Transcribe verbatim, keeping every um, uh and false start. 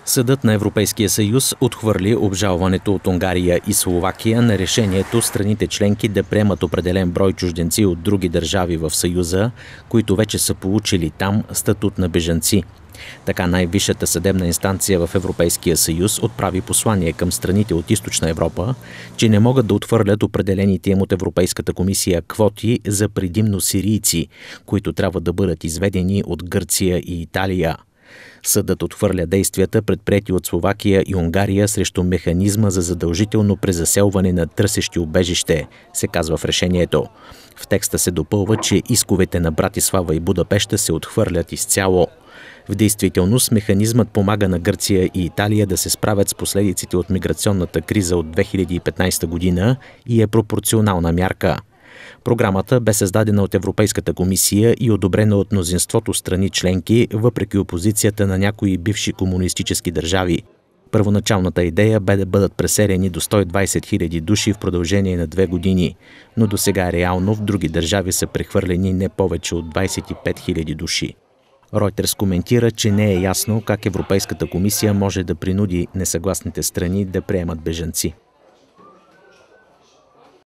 Съдът на Европейския съюз отхвърли обжалването от Унгария и Словакия на решението страните членки да приемат определен брой чужденци от други държави в Съюза, които вече са получили там статут на бежанци. Така най-висшата съдебна инстанция в Европейския съюз отправи послание към страните от Източна Европа, че не могат да отхвърлят определените им от Европейската комисия квоти за предимно сирийци, които трябва да бъдат изведени от Гърция и Италия. Съдът отхвърля действията, предприети от Словакия и Унгария срещу механизма за задължително презаселване на търсещи убежище, се казва в решението. В текста се допълва, че исковете на Братислава и Будапеща се отхвърлят изцяло. В действителност механизмът помага на Гърция и Италия да се справят с последиците от миграционната криза от две хиляди и петнадесета година и е пропорционална мярка. Програмата бе създадена от Европейската комисия и одобрена от мнозинството страни членки, въпреки опозицията на някои бивши комунистически държави. Първоначалната идея бе да бъдат преселени до сто и двадесет хиляди души в продължение на две години, но досега реално в други държави са прехвърлени не повече от двадесет и пет хиляди души. Ройтерс коментира, че не е ясно как Европейската комисия може да принуди несъгласните страни да приемат бежанци.